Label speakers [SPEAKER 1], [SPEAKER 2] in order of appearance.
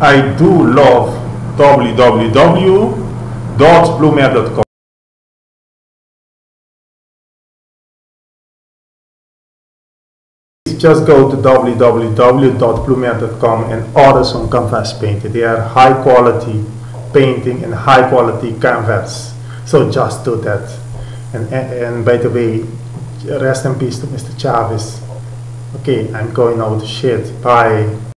[SPEAKER 1] I do love www.bluemare.com. Just go to www.bluemare.com and order some canvas painting. They are high quality painting and high quality canvas. So just do that. And by the way, rest in peace to Mr. Chavez. Okay, I'm going now to shit. Bye.